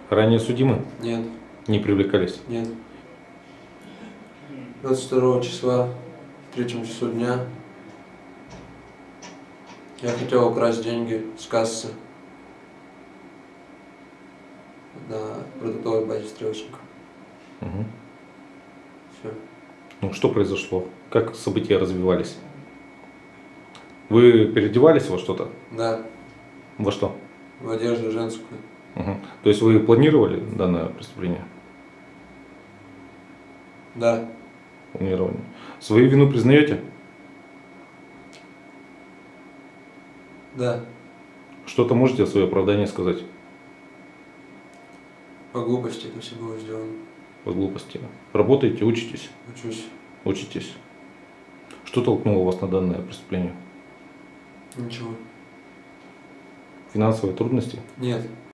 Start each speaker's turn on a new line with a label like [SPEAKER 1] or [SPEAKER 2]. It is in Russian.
[SPEAKER 1] Ранее судимы?
[SPEAKER 2] Нет.
[SPEAKER 1] Не привлекались?
[SPEAKER 2] Нет. 22 числа, в 3 часу дня, я хотел украсть деньги с кассы на продуктовой базе Стрелочника.
[SPEAKER 1] Угу.
[SPEAKER 2] Все.
[SPEAKER 1] Ну, что произошло? Как события развивались? Вы переодевались во что-то?
[SPEAKER 2] Да,
[SPEAKER 1] Во что?
[SPEAKER 2] в одежду женскую.
[SPEAKER 1] Угу. То есть вы планировали данное преступление?
[SPEAKER 2] Да,
[SPEAKER 1] Планирование. Свою вину признаете?
[SPEAKER 2] да,
[SPEAKER 1] Что-то можете о свое оправдание сказать?
[SPEAKER 2] по глупости это все было сделано.
[SPEAKER 1] По глупости. Работаете, учитесь?
[SPEAKER 2] Учусь.
[SPEAKER 1] Учитесь. Что толкнуло вас на данное преступление?
[SPEAKER 2] Ничего.
[SPEAKER 1] Финансовые трудности?
[SPEAKER 2] Нет.